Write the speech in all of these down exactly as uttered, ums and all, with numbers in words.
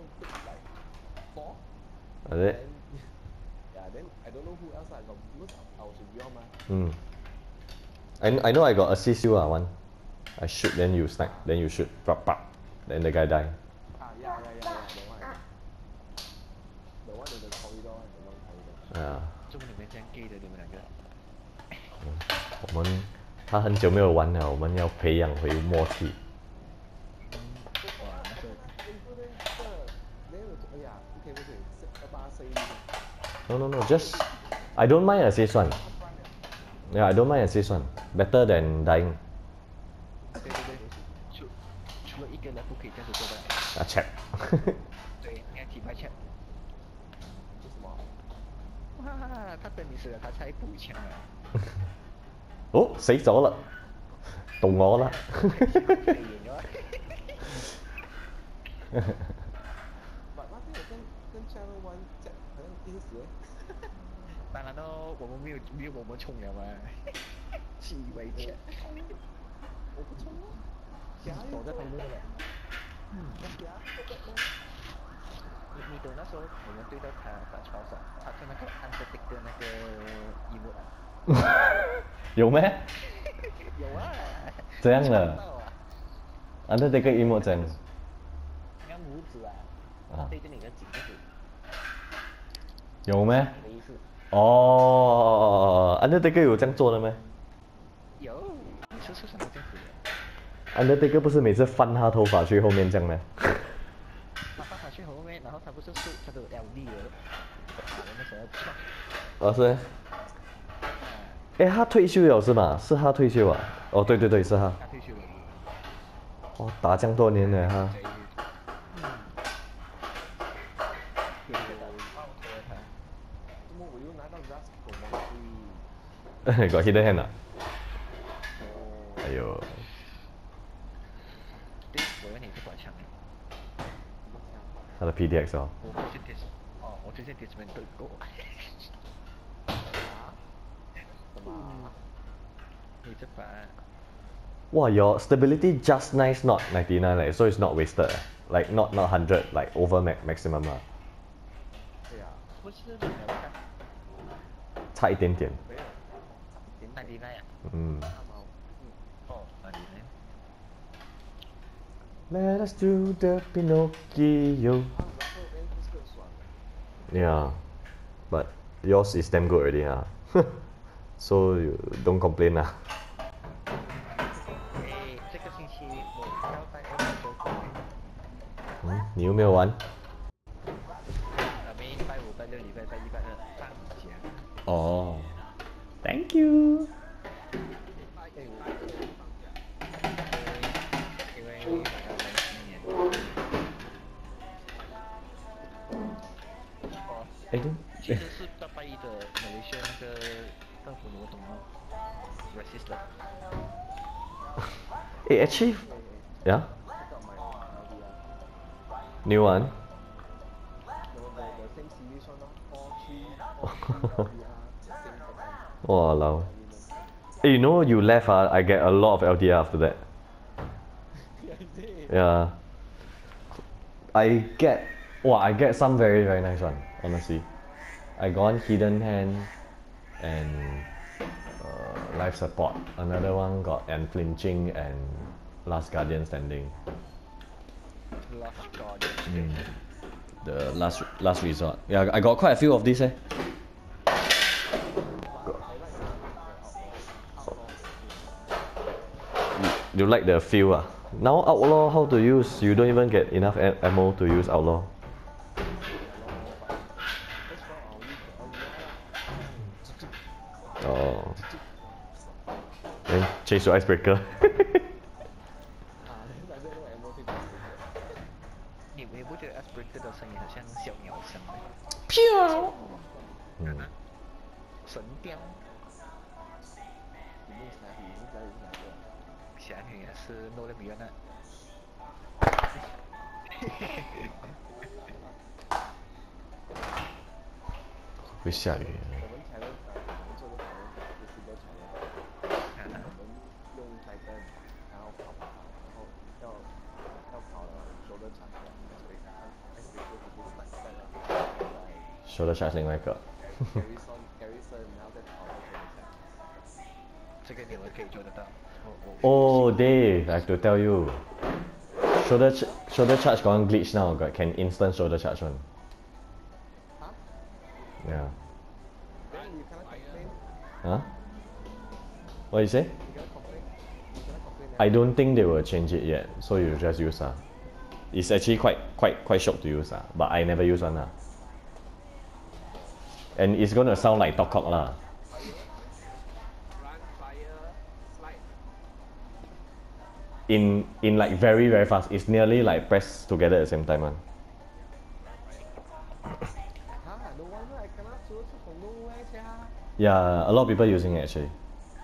know pick like four. Is it? Then yeah, then I don't know who else I got because I was with you all mah. Hmm. I I know I got assist you ah one. I shoot then you snipe then you shoot pop pop then the guy die. Ah yeah yeah yeah yeah the one. The one in the corridor one, the long corridor. 啊。 怎么你们这样 gay 的你们两个？ 我们他很久没有玩了，我们要培养回默契。 哇，那个哎不对，这没有哎呀，不可以不可以，要把它 say No no no, just I don't mind assist one. Yeah, I don't mind assist one. Better than dying. 对对对，除除了一个人不可以这样子做的。 啊 check 对，你要体拍 check。 做什么？ 哇，他等你死了，他才补枪啊！ 哦，死咗啦，到我啦。 把那边有跟跟 Channel One 这样好像一时。 当然咯，我们没有没有我们冲了嘛，是以为钱。 我不冲啊，侠躲在旁边的嘞。 嗯，侠这个呢？ 你你懂那时候我们对到他打 Charles 啊，他是那个 Undertaker 那个 emote 啊。 有咩？ 有啊。 这样的。Undertaker emote 这样。 那拇指啊， 啊。 对着你的颈子。 有咩？ 的意思。 哦 ，Undertaker 有这样做的咩？ 有，你是是什么这样子的 ？Undertaker 不是每次翻他头发去后面这样咩？ 他翻他去后面，然后他不是是他的 L D 的，那时候哦是。哎，他退休了是吗？是他退休啊？哦，对对对，是他。 他退休了。 哦，打这样多年了他。got hidden hand 啊？哎呦！ 对，我以为你是短枪的。 他的 P D X 哦。 我之前 test， 哦，我之前 test 没对过。什么？你这把。 Wow, your stability just nice, not ninety-nine, like, so it's not wasted, like not not hundred, like over max maximum 啊。 对呀。 不是你的看。 差一点点。 ninety-nine 啊。 嗯。 哦 ninety-nine。 Let us do the Pinocchio. Yeah, but yours is damn good already ah. So you don't complain lah. 哎，这个星期我要带二十周回。 嗯，你又没有玩？ 啊，没，拜五、拜六、礼拜三、礼拜二放假。 哦 ，Thank you。 因为因为要来新年。哦， 哎， 其实是大拜一的马来西亚那个政府活动吗 ？racist 的。 哎，actually, yeah. New one. Walao. Hey, you know you left ah, I get a lot of L D R after that. Yeah. I get, wow, I get some very very nice one, honestly. I got one hidden hand and uh, life support. Another one got unflinching and last guardian standing. Last guardian. Mm. The last last resort. Yeah, I got quite a few of these eh. You like the feel ah? Now outlaw how to use? You don't even get enough ammo to use outlaw. Oh. Then change to icebreaker. 你你不觉得 icebreaker 的声音很像小鸟声吗？ 飘。嗯。 神雕。侠女也是诺勒米约娜。 会下雨。 我们才能呃，我们做的讨论就是都讨论，我们用台灯，然后跑跑跑，然后要要跑了，手的长，所以看看 shoulder charge 另外一个。 Garrison Garrison，然后再跑到全场。 这个你们可以做得到。我我 Oh, Dave, I have to tell you. Shoulder ch shoulder charge got one glitch now. Got can instant shoulder charge one. Huh? Yeah. Then you cannot complain. Huh? What you say? You cannot complain. You cannot complain. I don't think they will change it yet. So you just use ah. It's actually quite quite quite shock to use ah. But I never use one ah. And it's gonna sound like talk cock lah. Run, fire, slide. In in like very very fast. It's nearly like press together at the same time one. Huh? No wonder I cannot shoot from nowhere, sia. Yeah, a lot of people using it actually.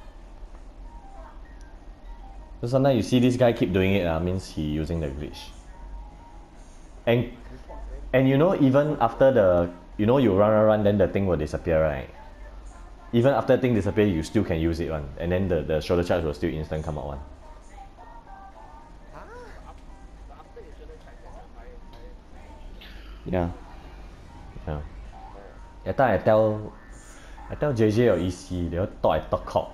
So sometimes you see this guy keep doing it, uh, means he using the glitch. And and you know even after the you know you run run run then the thing will disappear, right? Even after the thing disappear you still can use it one. And then the, the shoulder charge will still instant come out one. Huh? After you shoulder charge, there's a fire, fire. Yeah. Yeah. That time I tell I tell J J or E C, they all thought I talk cock.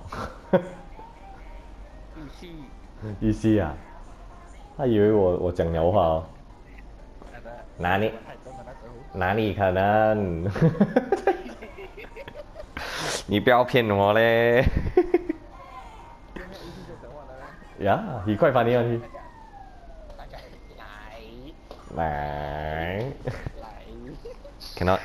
预期 E C 啊，他以为我我讲鸟话哦。 那个哪里太多了那时候。 哪里可能？你不要骗我嘞。 现在一直在讲话的嘞。 Yeah, he quite funny one. He. 大家来来来。 ，cannot.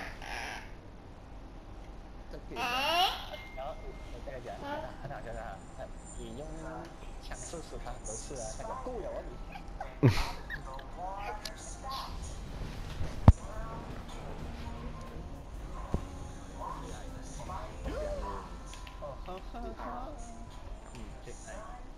这可以的。 然后我跟他讲，很好笑的，你用强势使他不是啊，他讲够了啊你。哦呵呵呵。嗯，这哎。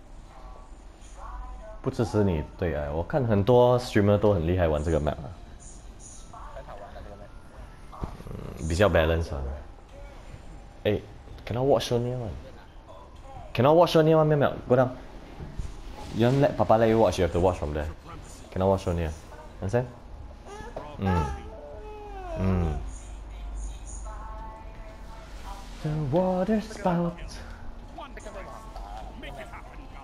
不支持你，对啊，我看很多 streamer 都很厉害玩这个 map 啊， 很好玩的这个吗？ 嗯，比较 balance 啊。哎 ，cannot watch so near one. Cannot watch so near one, 没有 go down. You want let Papa let you watch, you have to watch from there. Cannot watch so near. Understand? 嗯嗯。The water spout. 这个没办法，因为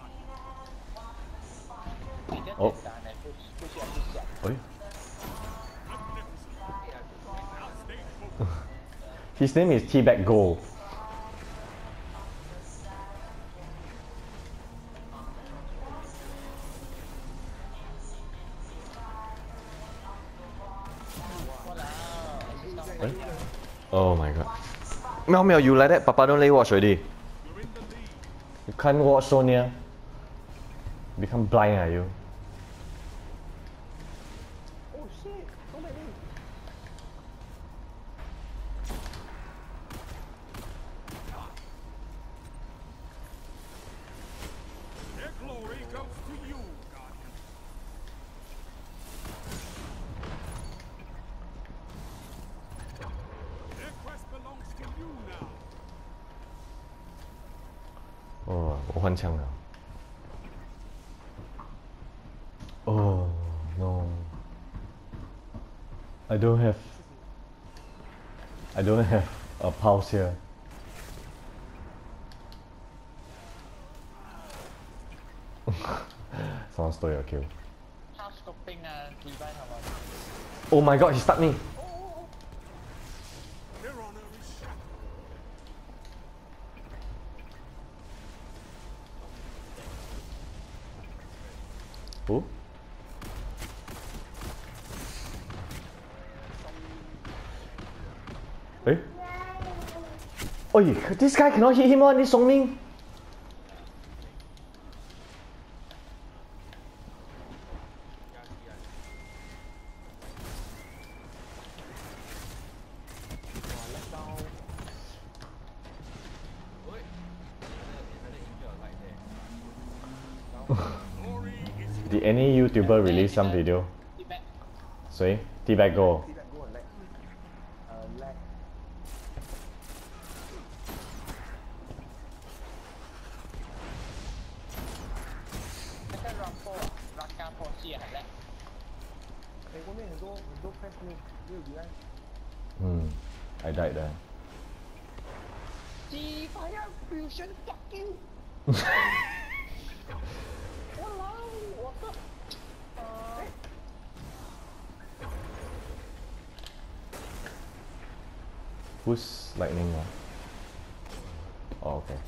比较哦简单的，不不需要去想。 哎。His name is T-Bag Go. Eh? Oh my god. Meow meow, you like that? Papa don't let you watch already. You can't watch so near. Become blind are you? Oh shit! So many. Their glory goes to you, Guardian. Their quest belongs to you now. 哦，我换枪了。Oh no. I don't have. I don't have a pulse here. Someone stole your kill. 他 stopping 啊，礼拜他们。 Oh my god, he stuck me. Their honor is shattered. Who? Eh? Oi, this guy cannot hit him on this Song Ming. Glory is Did any YouTuber release some video? 礼拜 Sorry? T-Bag Go. Feedback go and lag. Uh, lag. 那个 Rambo 啊 Raka Posi 还在。 美国那很多很多 press 没有没有离岸。 嗯。 I died there. 鸡巴呀 fusion fuck you！ 我老我的，呃， Who's lightning one? Oh, okay.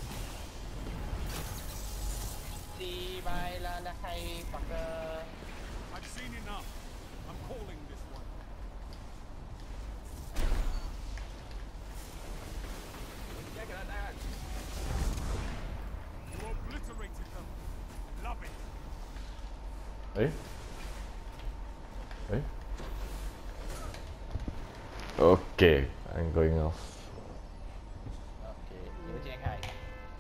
鸡巴啦啦嗨 fucker！ I've seen enough. I'm calling this one. You obliterated them. Love it. Eh? Eh? Okay, I'm going off. OK，你们今天开？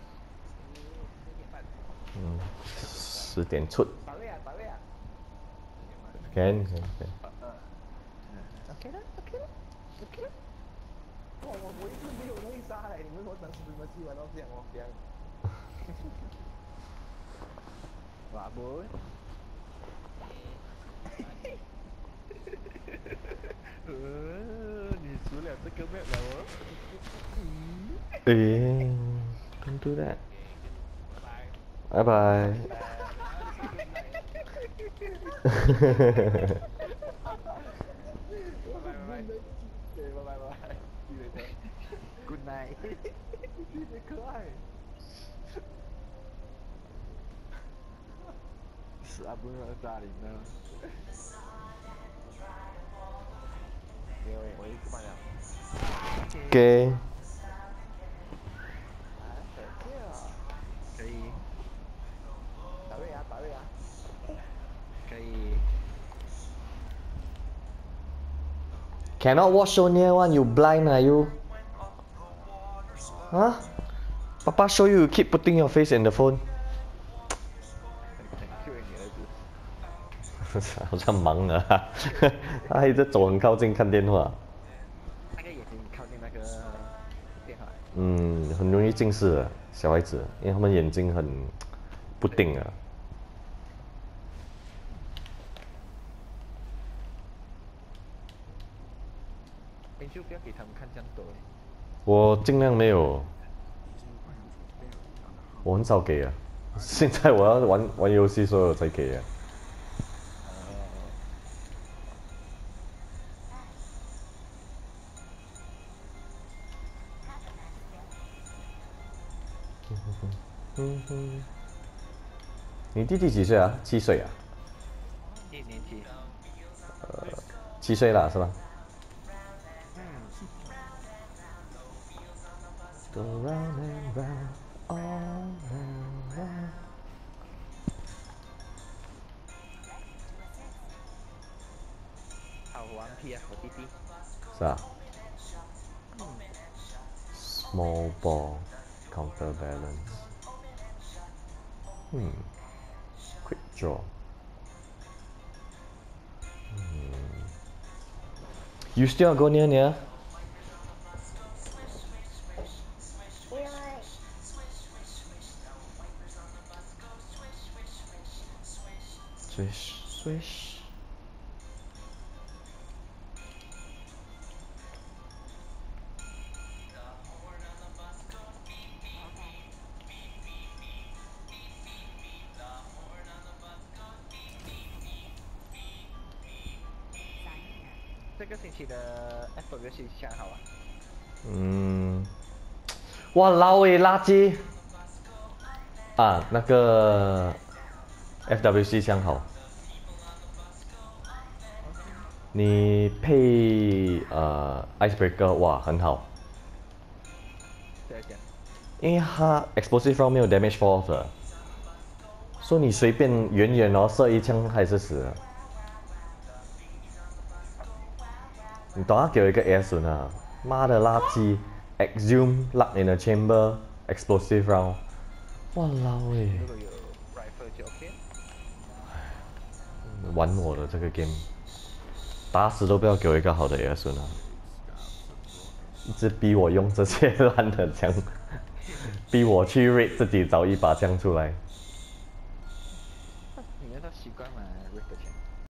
嗯，十点出。 八位啊，八位啊。 Can, can, can. 嗯嗯 OK 了 OK 了 OK 了。哇，我我一直没有内杀嘞，你们说当时怎么喜欢到这样哦这样？哇不？呃，你输了这个 map 了哦。嗯。 Eh, don't do that. Bye bye. Good night. 你可爱。是啊，不要炸你呢。因为我一直帮你。 Okay. 啊，可以啊。可以。打位啊，打位啊。可以。 Cannot watch so near one, you blind are you? Huh? Papa show you, you keep putting your face in the phone. 很 Q 你儿子。 好像忙了，他一直走很靠近看电话。 那个眼睛靠近那个电话。 嗯，很容易近视的小孩子，因为他们眼睛很不定啊。 你就不要给他们看这样多。 我尽量没有，我很少给啊。现在我要玩玩游戏，所以我才给啊。嗯哼，你弟弟几岁啊？七岁啊？ 一年级。 呃，七岁了是吧？ 嗯。 Go round and round, all and round. 好顽皮啊，我弟弟。 是啊。Small ball, counterbalance. Hmm. Quick draw. Hmm. You still go near near? Swish, swish. Sign here. 这个星期的 F 游戏想好啊。 嗯，哇，老诶，垃圾！啊，那个 F W C 相好，你配呃 Icebreaker 哇很好， 这样讲。 因为它 Explosive Round 没有 Damage Fall 的，所以你随便远远哦射一枪还是死的。你懂他给我一个 A S 啊，妈的垃圾 ！Exhume Luck in a Chamber Explosive Round， 哇老诶！ 如果有 rifle 就 OK。 玩我的这个 game， 打死都不要给我一个好的 A S 啊！一直逼我用这些烂的枪，逼我去 rate 自己找一把枪出来。